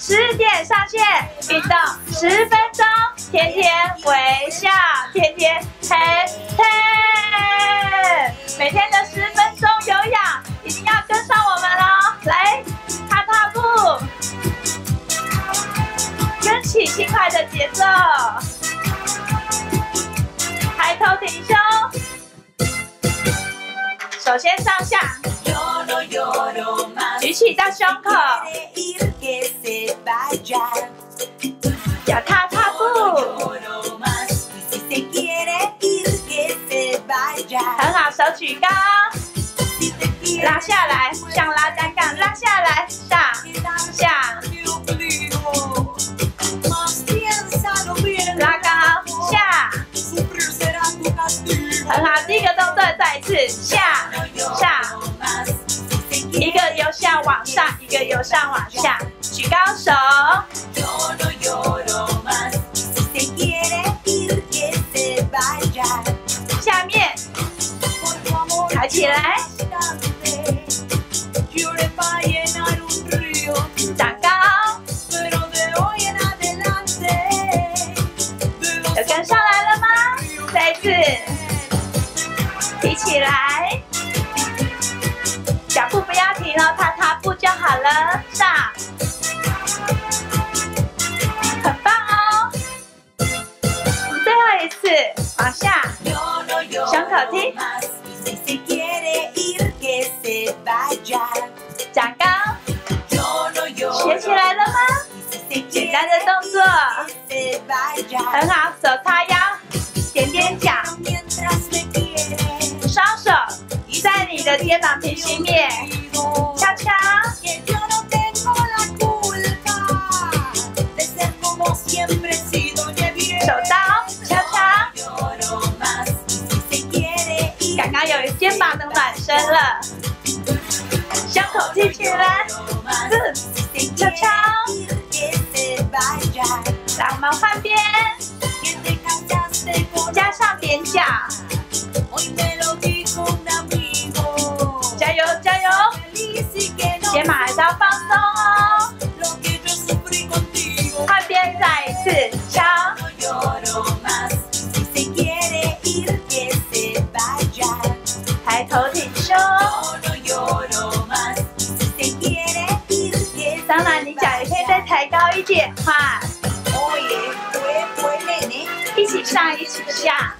10点上线，运动10分钟，天天微笑，天天嘿嘿。每天的10分钟有氧，一定要跟上我们哦！来，踏踏步，跟起轻快的节奏，抬头挺胸，手先上下，举起到胸口，脚踏踏步，很好，手举高，拉下来，像拉单杠，拉下来，上下，拉高下，很好，第一个动作再一次下上，一个由下往上，一个由上往下，举高手，下面抬起来，长高，有跟上来了吗？再一次提起来，脚步不要停哦，踏踏步就好了，上，很棒哦。我们最后一次往下，胸口听，长高，学起来了吗？简单的动作，很好，手叉腰，点点脚，双手在你的肩膀平行面，敲敲，手刀，敲敲，刚刚有肩膀的暖身了，胸口提起来，敲敲，让我们换边，加上踮脚，加油加油，肩膀还是要放松哦。换边再一次敲，抬头挺胸。当然，你脚也可以再抬高一点，换。一起上，一起下。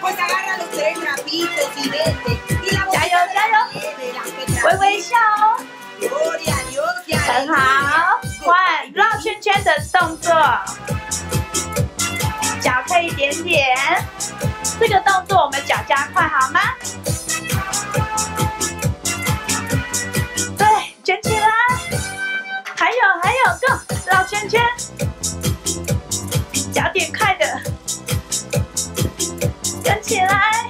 加油加油，微微笑哦。很好，换绕圈圈的动作，脚可以点点。这个动作我们脚加快好吗？对，卷起来。还有 ，Go， 绕圈圈，脚点快的，跟起来，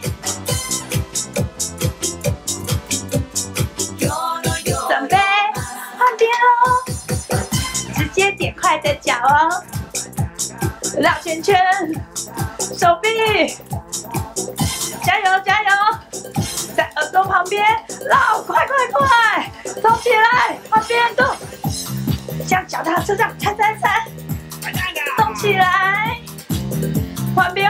准备换边喽，直接点快的脚哦，绕圈圈，手臂，加油加油，在耳朵旁边绕，快，冲起来，换边 Go。像脚踏车这样踩，动起来，换边，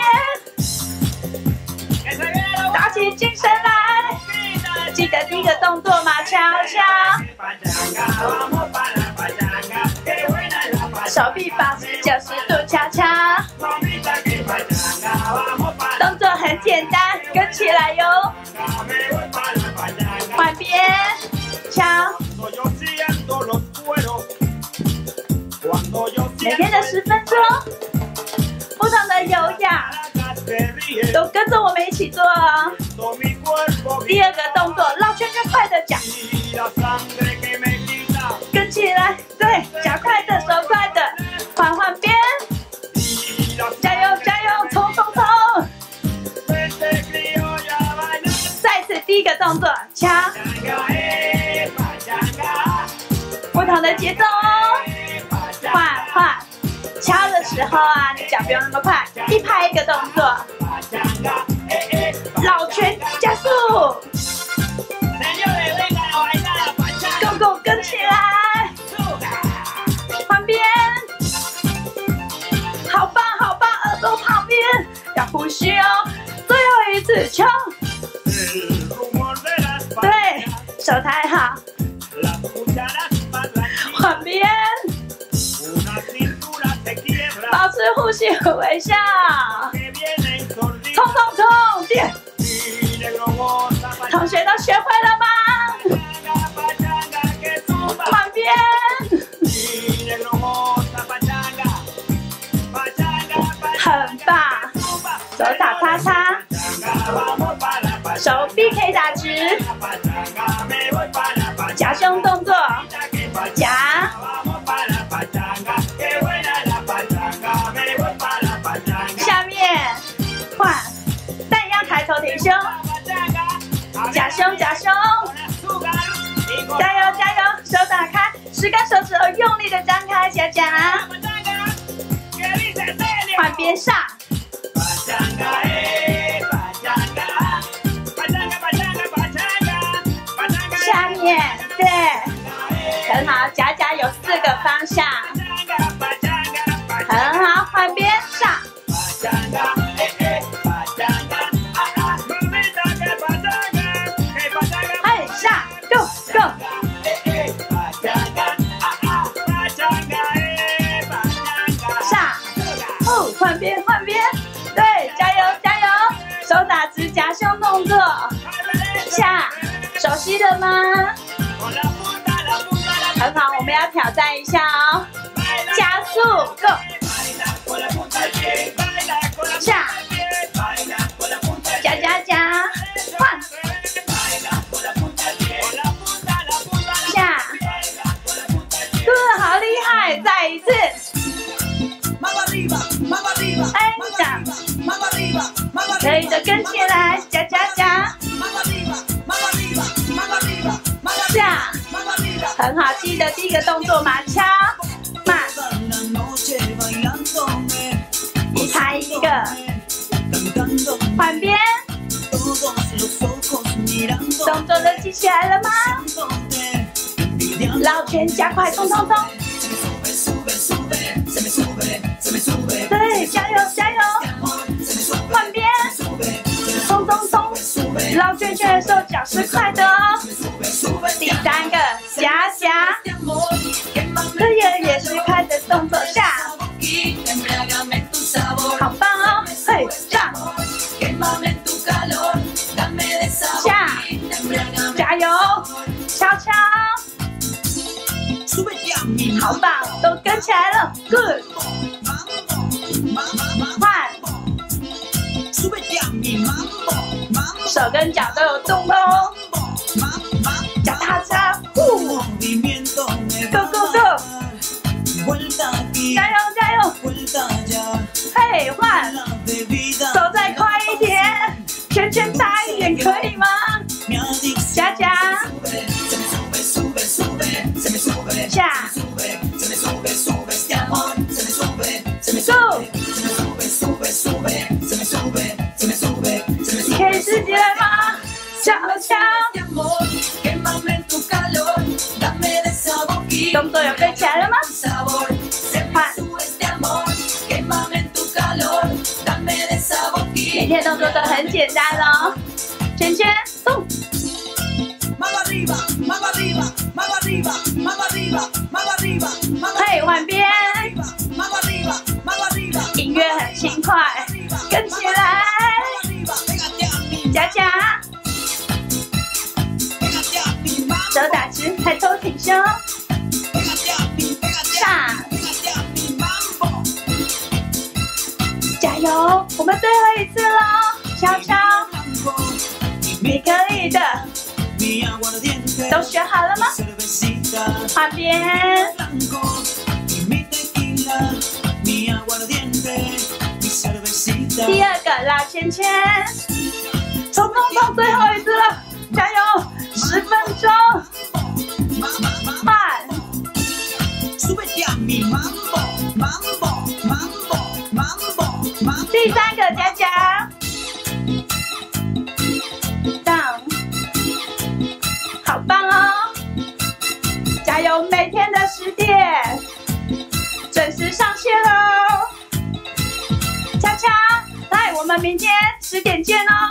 打起精神来，记得第一个动作嘛，敲敲，手臂保持90度敲敲，动作很简单，跟起来哟，换边，敲。每天的10分钟，不同的有氧，都跟着我们一起做哦。第二个动作，绕圈圈快的脚，跟起来，对，脚快的，手快的，换边，加油加油，冲！再次第一个动作，敲，不同的节奏哦。换，敲的时候啊，你脚不用那么快，一拍一个动作，绕圈加速 ，Go 跟起来，换续哦，最后一次冲，对，手抬好，换边，保持呼吸和微笑，冲冲冲，点，同学都学会了吗？换边，很棒，手打叉叉，手臂可以打直，夹胸动作，夹，下面换，但一样抬头挺胸，夹胸夹胸，加油加油，手打开，10根手指头用力的张开，夹夹，换边上。下面对，很好，夹夹有4个方向，很好，换边上，嘿上 ，go go， 上，换边换边，对，加油加油，手打直夹胸动作，下。熟悉的吗？很好，我们要挑战一下哦，加速 ，Go， 下，夹夹夹，换，下 ，Good， 好厉害，再一次，哎，掌，可以的，跟起来，夹夹夹。下，很好，记得第一个动作嘛，敲，慢，一拍一个，换边，动作都记起来了吗？绕圈加快，冲冲冲！对，加油加油！换边，冲冲冲！绕圈圈的时候脚是快的哦。第3个夹夹，这也是快的动作下，好棒哦！嘿，上，下，加油，敲敲，好棒，都跟起来了 ，good， 换，手跟脚都有动的哦。脚踏叉，Go Go Go！ 加油加油！嘿，换，手再快一点，圈圈大一点，可以吗？夹夹，下 ，Go！ 你可以自己来吗？敲敲。动作有跟起来了吗？换，每天动作都很简单哦。圈圈，动。嘿，换边。音乐很轻快，跟起来。夹夹。手打直，抬头挺胸。上，加油！我们最后一次喽，敲敲，你可以的，都学好了吗？换边，第2个绕圈圈，冲冲冲，最后一次了，加油！10分钟，换。第3个夹夹 ，down， 好棒哦！加油，每天的10点，准时上线喽！敲敲，来我们明天10点见哦。